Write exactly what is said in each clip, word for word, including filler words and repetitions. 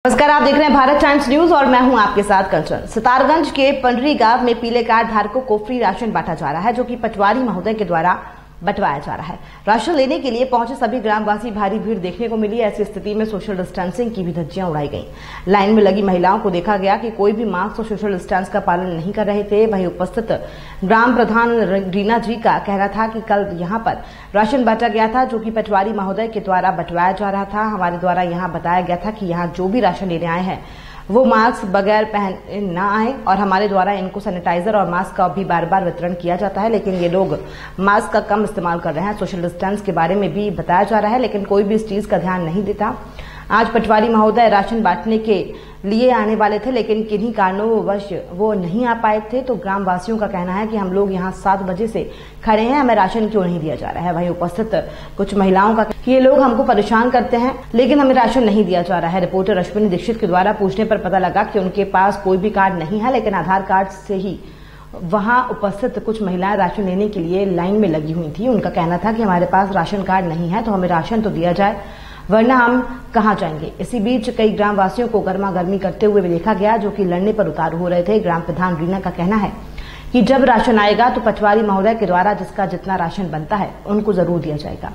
नमस्कार, आप देख रहे हैं भारत टाइम्स न्यूज और मैं हूं आपके साथ कंचन। सितारगंज के पंडरी गांव में पीले कार्ड धारकों को फ्री राशन बांटा जा रहा है, जो कि पटवारी महोदय के द्वारा बंटवाया जा रहा है। राशन लेने के लिए पहुंचे सभी ग्रामवासी भारी भीड़ देखने को मिली। ऐसी स्थिति में सोशल डिस्टेंसिंग की भी धज्जियां उड़ाई गईं। लाइन में लगी महिलाओं को देखा गया कि कोई भी मास्क और सोशल डिस्टेंस का पालन नहीं कर रहे थे। वहीं उपस्थित ग्राम प्रधान रीना जी का कहना था कि कल यहां पर राशन बांटा गया था, जो कि पटवारी महोदय के द्वारा बंटवाया जा रहा था। हमारे द्वारा यहां बताया गया था कि यहाँ जो भी राशन लेने आए हैं वो मास्क बगैर पहने न आए और हमारे द्वारा इनको सैनिटाइजर और मास्क का भी बार बार वितरण किया जाता है, लेकिन ये लोग मास्क का कम इस्तेमाल कर रहे हैं। सोशल डिस्टेंस के बारे में भी बताया जा रहा है, लेकिन कोई भी इस चीज का ध्यान नहीं देता। आज पटवारी महोदय राशन बांटने के लिए आने वाले थे, लेकिन किन्हीं कारणोंवश वो नहीं आ पाए थे। तो ग्रामवासियों का कहना है कि हम लोग यहाँ सात बजे से खड़े हैं, हमें राशन क्यों नहीं दिया जा रहा है। वहीं उपस्थित कुछ महिलाओं का कि ये लोग हमको परेशान करते हैं, लेकिन हमें राशन नहीं दिया जा रहा है। रिपोर्टर अश्विनी दीक्षित के द्वारा पूछने पर पता लगा कि उनके पास कोई भी कार्ड नहीं है, लेकिन आधार कार्ड से ही वहां उपस्थित कुछ महिलाएं राशन लेने के लिए लाइन में लगी हुई थी। उनका कहना था कि हमारे पास राशन कार्ड नहीं है, तो हमें राशन तो दिया जाए, वरना हम कहां जाएंगे। इसी बीच कई ग्रामवासियों को गर्मा गर्मी करते हुए भी देखा गया, जो कि लड़ने पर उतारू हो रहे थे। ग्राम प्रधान रीना का कहना है कि जब राशन आएगा तो पटवारी महोदय के द्वारा जिसका जितना राशन बनता है उनको जरूर दिया जाएगा।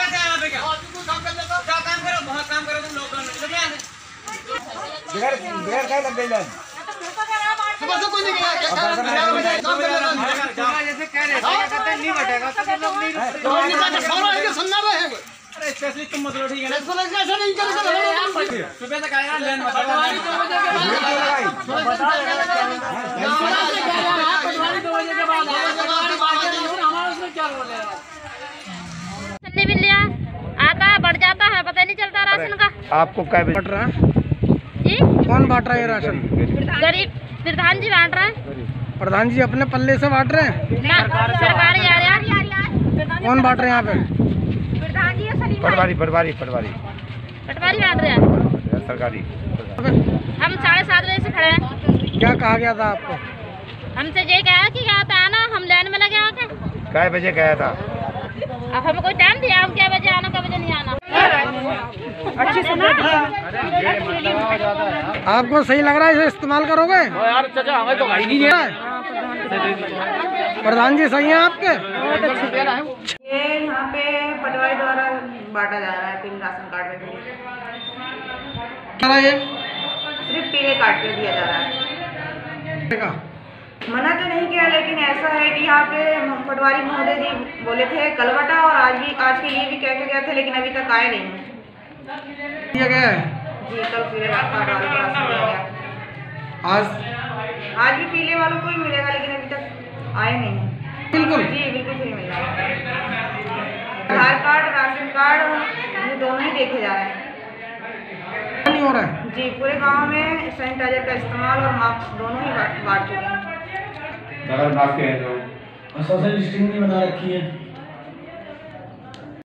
स्पेशली तुम मत लो, ठीक है ना? ऐसा नहीं करेगा। सुबह तक आएगा लेन मत पटवारी दो बजे के बाद पटवारी दो बजे के बाद हमारा उसमें क्या बोल रहा है? नहीं मिल लिया, आता बढ़ जाता है, पता नहीं चलता राशन का। आपको क्या बांट रहा है जी? कौन बांट रहा है राशन? गरीब प्रधान जी बांट रहे हैं। प्रधान जी अपने पल्ले से बांट रहे हैं? सरकारी आ रहा। कौन बांट रहे हैं यहाँ पे? पटवारी पटवारी पटवारी पटवारी बांट रहे हैं सरकारी। हम साढ़े सात बजे से खड़े हैं। क्या कहा गया था आपको? हमसे ये कहा कि यहाँ पे आना, हम लाइन में लगे आके। कै बजे गया था? अब हमें कोई टाइम दिया, हम क्या बजे आना क्या बजे नहीं आना। अच्छी सुना। आपको सही लग रहा है, इसे इस्तेमाल करोगे? यार चाचा हमें तो भाई नहीं है। प्रधान जी सही हैं आपके? ये यहाँ पे पटवारी द्वारा बांटा जा रहा है पिन राशन कार्ड में भी। ये सिर्फ पीले कार्ड पे दिया जा रहा है। मना तो नहीं किया, लेकिन ऐसा है कि यहाँ पे पटवारी महोदय जी बोले थे कल बटा, और आज भी आज के लिए भी कह के गए थे, लेकिन अभी तक आए नहीं दिया गया है जी। कल पीले कार्ड वालों को राशन दिया गया। आज आज भी पीले वालों को ही मिलेगा, लेकिन अभी तक आए नहीं। बिल्कुल जी बिल्कुल फ्री मिल रहा है। आधार कार्ड, राशन कार्ड ये दोनों ही देखे जा रहे हैं। नहीं हो रहा है जी। पूरे गांव में सैनिटाइजर का इस्तेमाल और मास्क दोनों ही बांट चुके हैं। सोशल डिस्टेंसिंग नहीं बना रखी है।